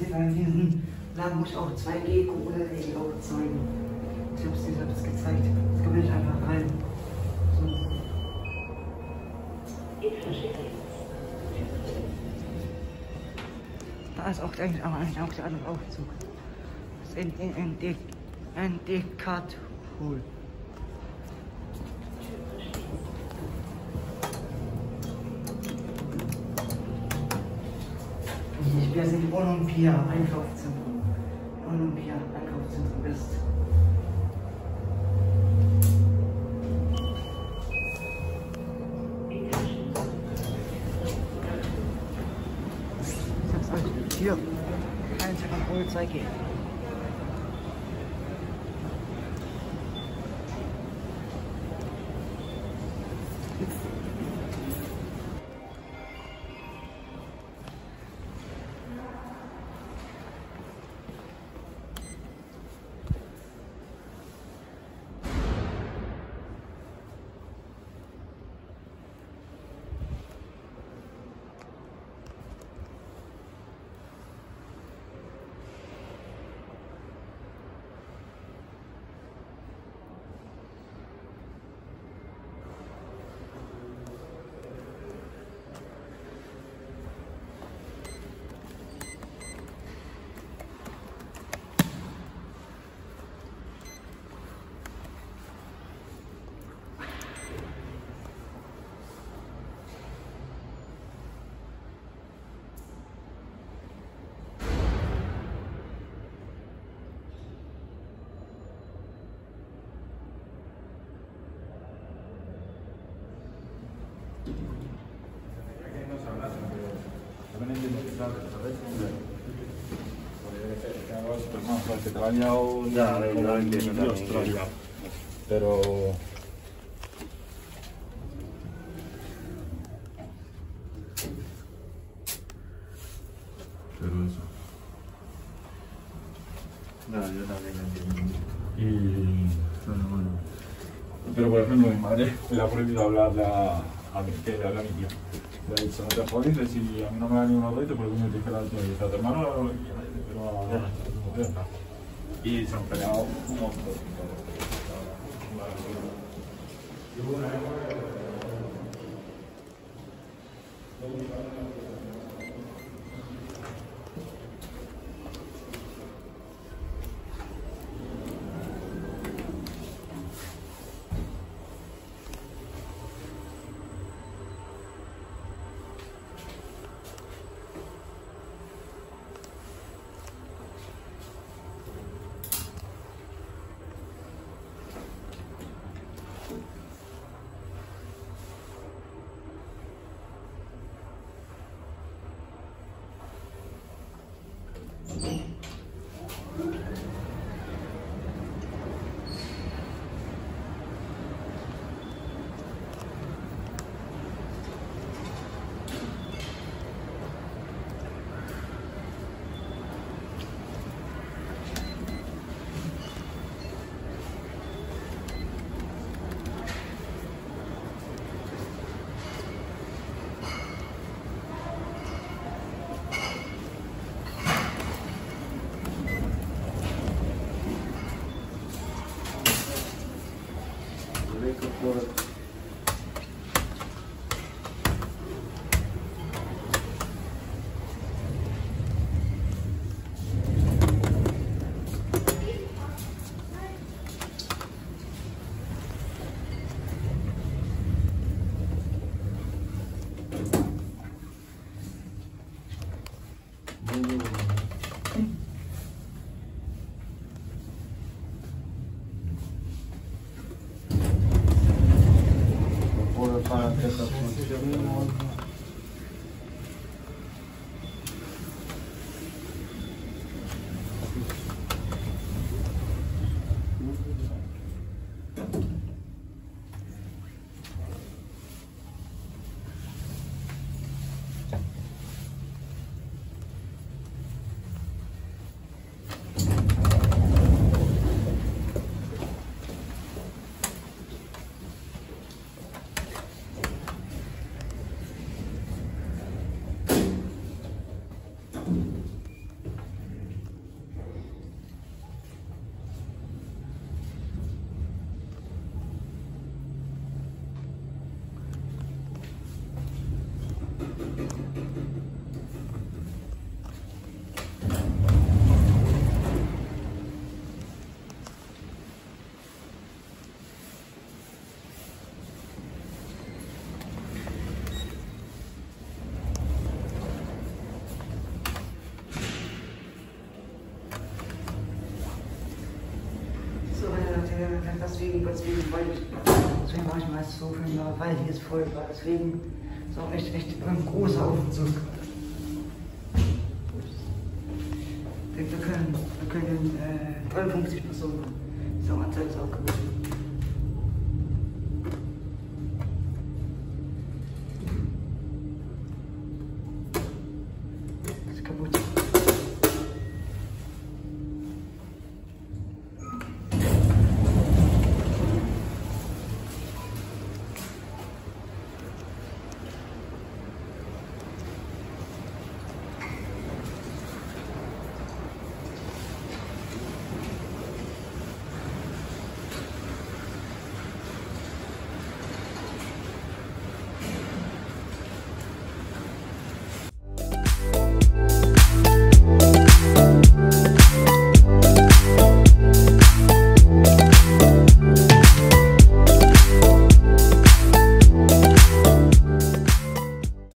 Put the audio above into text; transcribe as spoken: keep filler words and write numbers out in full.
Fall in diesem Laden muss ich auch zwei Gecko-Regel auch zeigen. Ich habe es dir das gezeigt. Jetzt komme ich einfach rein. So. Da ist auch eigentlich auch, eigentlich auch der andere Aufzug. Das ist ein Dekat-Hol. Wir sind Olympia, Einkaufszentrum. Olympia, Einkaufszentrum West. Ich hab's euch hier. Eins von Polizei. Se bañado ya, no entiendo pero pero eso no, yo también lo entiendo y bueno, bueno. Pero por ejemplo mi madre le ha prohibido hablarle a, a mi que le habla a mi tío. Le ha dicho no te jodes y si a mí no me da ni uno de te puedes venir a dijera a tu hermano pero a tu mujer no. Y se han peleado un montón. deswegen, deswegen wollte ich, deswegen war ich meist so viel mehr, weil hier ist voll war. Deswegen ist auch echt, echt ein großer Aufzug. Wir können, wir können äh, dreiundfünfzig Personen. So, Anzahl ist auch gut.